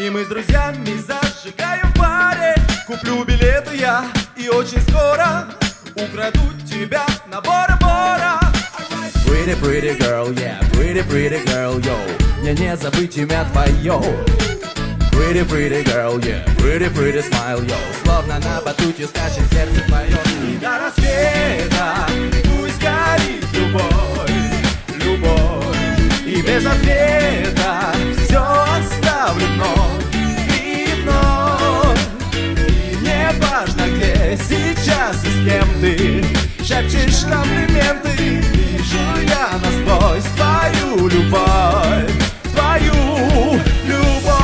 И мы с друзьями зажигаем в баре. Куплю билеты я и очень скоро украду тебя на Бора-Бора. Pretty, pretty girl, yeah, pretty, pretty girl, yo. Мне не забыть имя твое. Pretty, pretty girl, yeah, pretty, pretty smile, yo. Словно на батуте скачет сердце твое. И до рассвета пусть горит любовь, любовь. И без ответа все оставлю вновь и вновь. И не важно, где сейчас и с кем ты шепчешь комплименты. Вижу я насквозь твою любовь, твою любовь.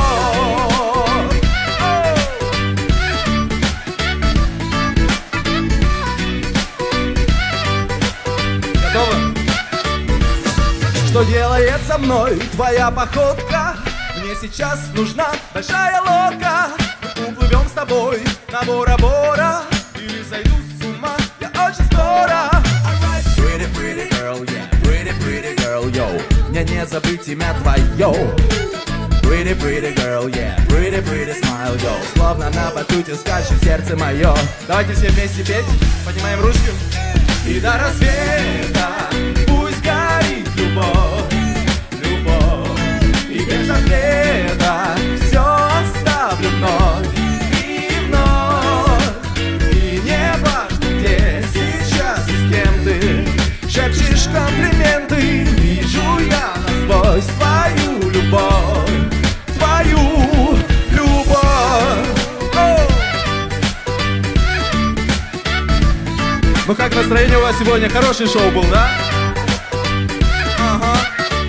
Готово? Что делает со мной твоя походка? Мне сейчас нужна большая лодка. Уплывем с тобой на Бора-Бора. Или сойду с ума я очень скоро. Pretty, pretty girl, yeah, pretty, pretty girl, yo. Мне не забыть имя твое. Pretty, pretty girl, yeah, pretty, pretty smile, yo. Словно на батуте скачет сердце мое. Давайте все вместе петь, поднимаем ручки. И до рассвета пусть горит любовь, любовь. И без ответа все оставлю вновь и вновь. И не важно, где сейчас и с кем ты шепчешь комплименты. Вижу я насквозь твою любовь, твою любовь. Ну как настроение у вас сегодня? Хороший шоу был, да? Ага.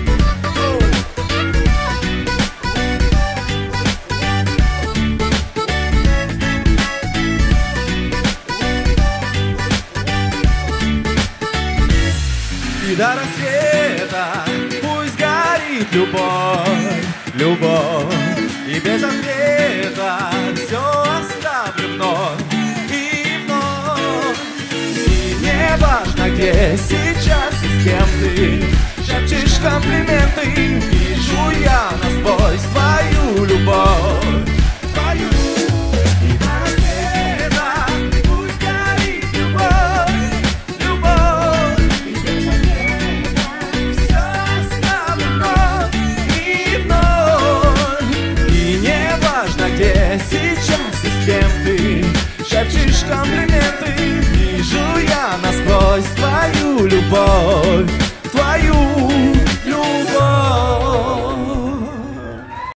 И до рассвета пусть горит любовь, любовь. И без ответа все оставлю вновь и вновь. И не важно, где сейчас и с кем ты шепчешь комплименты. Вижу я насквозь твою любовь, твою. И до рассвета пусть горит любовь, любовь. И без ответа все оставлю вновь и вновь. И не важно, где сейчас и с кем ты шепчешь комплименты. Вижу я насквозь твою любовь.